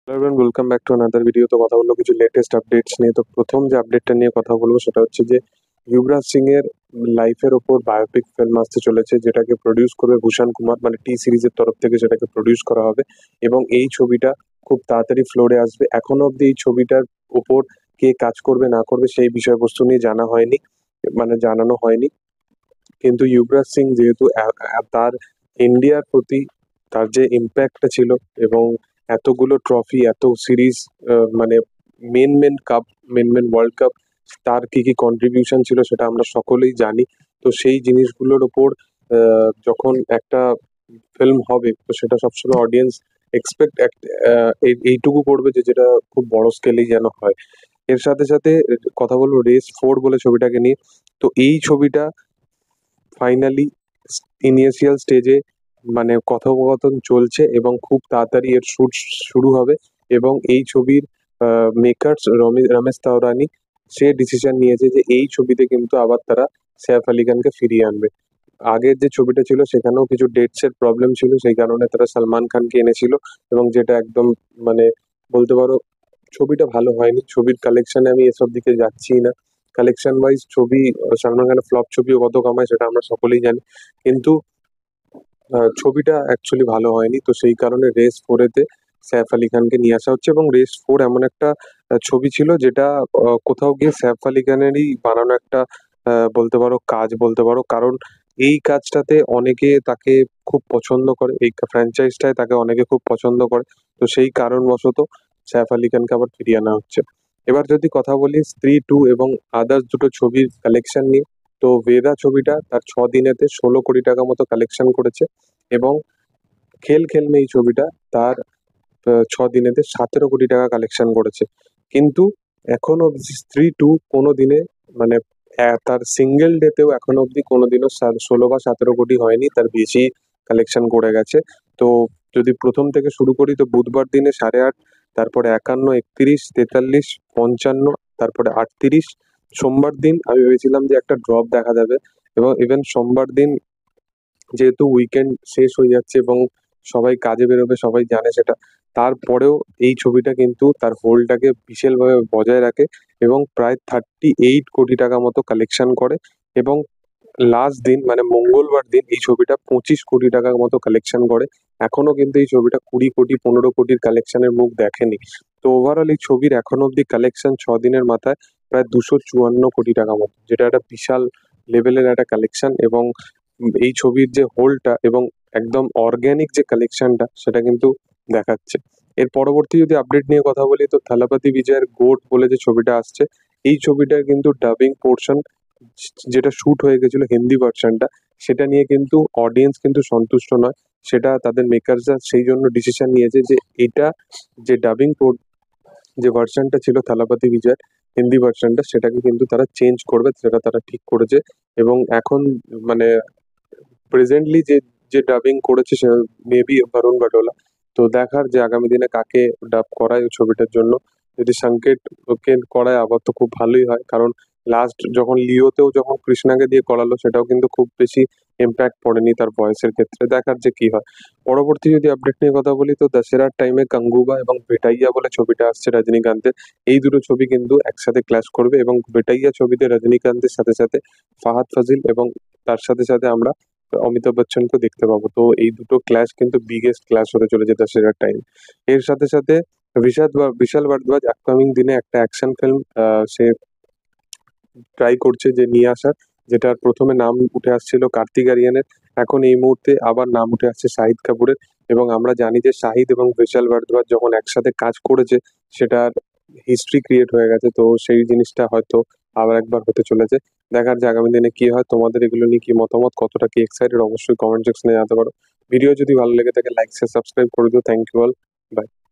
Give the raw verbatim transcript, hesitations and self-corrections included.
Hello everyone, welcome back to another video. তো কথা বলবো কিছু লেটেস্ট আপডেটস নিয়ে। তো প্রথম যে আপডেটটা নিয়ে কথা বলবো সেটা হচ্ছে যে যুবরাজ সিং এর লাইফের ওপর বায়োপিক ফিল্ম আসতে চলেছে, যেটাকে প্রডিউস করবে ভূষণ কুমার, মানে টি সিরিজের তরফ থেকে সেটাকে প্রডিউস করা হবে। এবং এই ছবিটা খুব তাড়াতাড়ি ফ্লোরে আসবে। এখনো অব্দি এই ছবিটার ওপর কে কাজ করবে না করবে সেই বিষয়বস্তু নিয়ে জানা হয়নি, মানে জানানো হয়নি। কিন্তু যুবরাজ সিং যেহেতু এ- এ- তার ইন্ডিয়ার প্রতি তার যে ইম্প্যাক্টটা ছিল, এবং এতগুলো ট্রফি, এত সিরিজ, মানে men men cup, men men world cup, তার কি কি কন্ট্রিবিউশন ছিল সেটা আমরা সকলেই জানি। তো সেই জিনিসগুলোর ওপর আহ, যখন একটা ফিল্ম হবে, তো সেটা সবসময় অডিয়েন্স এক্সপেক্ট এইটুকু করবে যে যেটা খুব বড় স্কেলেই যেন হয়। এর সাথে সাথে কথা বলবো রেস ফোর বলে ছবিটাকে নিয়ে। তো এই ছবিটা ফাইনালি ইনিশিয়াল স্টেজে, মানে কথোপকথন চলছে এবং খুব তাড়াতাড়ি এর শুট শুরু হবে। এবং এই ছবির মেকার্স রমেশ তাওরানি, সে ডিসিশন নিয়েছে যে এই ছবিতে কিন্তু আবার তারা সৈফ আলি খানকে ফিরিয়ে আনবে। আগের যে ছবিটা ছিল সেখানেও কিছু ডেটস এর প্রবলেম ছিল, সেই কারণে তারা সালমান খানকে এনেছিল, এবং যেটা একদম, মানে বলতে পারো ছবিটা ভালো হয়নি। ছবির কালেকশনে আমি এসব দিকে যাচ্ছি না। কালেকশন ওয়াইজ ছবি, আহ, সালমান খানের ফ্লপ ছবিও কত কামায় সেটা আমরা সকলেই জানি। কিন্তু আহ, ছবিটা অ্যাকচুয়ালি ভালো হয়নি, তো সেই কারণে রেস ফোরেতে সৈফ আলি খানকে নিয়ে আসা হচ্ছে। এবং রেস ফোর এমন একটা আহ, ছবি ছিল যেটা আহ, কোথাও গিয়ে সৈফ আলি খানেরই বানানো একটা, আহ, বলতে পারো কাজ বলতে পারো। কারণ এই কাজটাতে অনেকে তাকে খুব পছন্দ করে, এই ফ্র্যাঞ্চাইজটায় তাকে অনেকে খুব পছন্দ করে। তো সেই কারণবশত সৈফ আলি খানকে আবার ফিরিয়ে আনা হচ্ছে। এবার যদি কথা বলি স্ত্রী টু এবং আদার্স দুটো ছবির কালেকশন নিয়ে, তো বেদা ছবিটা তার ছ দিনেতে ষোলো কোটি টাকা মতো কালেকশন করেছে। এবং খেল খেল মে এই ছবিটা তার আহ, ছ দিনেতে সতেরো কোটি টাকা কালেকশন করেছে। কিন্তু এখনো অব্দি স্ত্রী টু কোনো দিনে, মানে আহ, তার সিঙ্গেল ডেতেও এখনো অব্দি কোনোদিনও সা- ষোলো বা সতেরো কোটি হয়নি, তার বেশি কালেকশন করে গেছে। তো যদি প্রথম থেকে শুরু করি, তো বুধবার দিনে সাড়ে আট, তারপরে একান্ন, একত্রিশ, তেতাল্লিশ, পঞ্চান্ন, তারপরে আটত্রিশ। সোমবার দিন আমি ভেবেছিলাম যে একটা ড্রপ দেখা যাবে, এবং ইভেন সোমবার দিন যেহেতু উইকেন্ড শেষ হয়ে যাচ্ছে এবং সবাই কাজে বেরোবে, সবাই জানে সেটা, তারপরেও এই ছবিটা কিন্তু তার হোল্ডটাকে বিশালভাবে বজায় রাখে এবং প্রায় থার্টি এইট কোটি টাকা মতো কালেকশন করে। এবং লাস্ট দিন, মানে মঙ্গলবার দিন, এই ছবিটা পঁচিশ কোটি টাকার মতো কালেকশন করে। এখনো কিন্তু এই ছবিটা কুড়ি কোটি পনেরো কোটির কালেকশনের মুখ দেখেনি। তো ওভারঅল এই ছবির এখন অব্দি কালেকশন ছ দিনের মাথায় প্রায় দুশো চুয়ান্ন কোটি টাকা মতো, যেটা একটা বিশাল লেভেলের একটা কালেকশন। এবং উম এই ছবির যে হোলটা এবং একদম অর্গ্যানিক যে কালেকশনটা, সেটা কিন্তু দেখাচ্ছে। এর পরবর্তী যদি আপডেট নিয়ে কথা বলি, তো থালাপতি বিজয়ের গোট বলে যে ছবিটা আসছে, এই ছবিটার কিন্তু ডাবিং পোর্শন যেটা শুট হয়ে গেছিল হিন্দি ভার্সনটা, সেটা নিয়ে কিন্তু অডিয়েন্স কিন্তু সন্তুষ্ট নয়। সেটা তাদের মেকারসরা সেই জন্য ডিসিশন নিয়েছে যে এটা, যে ডাবিং যে ভার্সনটা ছিল থালাপতি বিজয়ের হিন্দি ভার্সনটা, সেটাকে কিন্তু তারা চেঞ্জ করবে, সেটা তারা ঠিক করেছে। এবং এখন, মানে প্রেজেন্টলি যে যে ডাবিং করেছে সে মেবি বরুণ বাটোলা। তো দেখার যে আগামী দিনে কাকে ডাব করায় ওই ছবিটার জন্য। যদি সংকেত ওকে করায় আবার তো খুব ভালোই হয়, কারণ লাস্ট যখন লিওতেও যখন কৃষ্ণাকে দিয়ে করালো, সেটাও কিন্তু খুব বেশি ইম্প্যাক্ট পড়েনি তার ভয়েসের ক্ষেত্রে। দেখার যে কি হয়। পরবর্তী যদি আপডেট নিয়ে কথা বলি, তো দশেরার টাইমে কাঙ্গুবা এবং ভেটাইয়া বলে ছবিটা আসছে রজনীকান্তের। এই দুটো ছবি কিন্তু একসাথে ক্ল্যাশ করবে, এবং ভেটাইয়া ছবিতে রজনীকান্তের সাথে সাথে ফাহাদ ফাজিল, এবং তার সাথে সাথে আমরা অমিতাভ বচ্চনকে দেখতে পাবো। তো এই দুটো ক্ল্যাশ কিন্তু বিগেস্ট ক্ল্যাশ হতে চলেছে দশেরার টাইম। এর সাথে সাথে বিশাল বিশাল ভারদ্বাজ আপকামিং দিনে একটা অ্যাকশন ফিল্ম সে ট্রাই করছে যে নিয়ে আসার, যেটার প্রথমে নাম উঠে আসছিল কার্তিক আরিয়ানের, এখন এই মুহূর্তে আবার নাম উঠে আসছে শাহিদ কাপুরের। এবং আমরা জানি যে শাহিদ এবং বিশাল ভারদ্বাজ যখন একসাথে কাজ করেছে, সেটার হিস্ট্রি ক্রিয়েট হয়ে গেছে। তো সেই জিনিসটা হয়তো আবার একবার হতে চলেছে। দেখার যে আগামী দিনে কি হয়। তোমাদের এগুলো নিয়ে কি মতামত, কতটা কি এক্সাইটেড, অবশ্যই কমেন্ট সেকশনে জানাতে পারো। ভিডিও যদি ভালো লেগে থাকে লাইক শেয়ার সাবস্ক্রাইব করে দিও। Thank you all. বাই।